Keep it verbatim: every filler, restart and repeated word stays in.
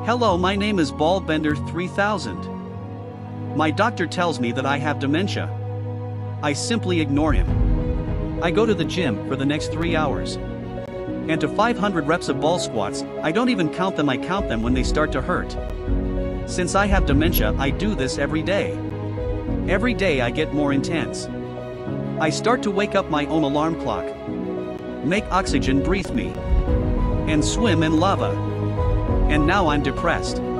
Hello, my name is Ballbender three thousand. My doctor tells me that I have dementia. I simply ignore him. I go to the gym for the next three hours. And to five hundred reps of ball squats, I don't even count them, I count them when they start to hurt. Since I have dementia, I do this every day. Every day I get more intense. I start to wake up my own alarm clock. Make oxygen breathe me. And swim in lava. And now I'm depressed.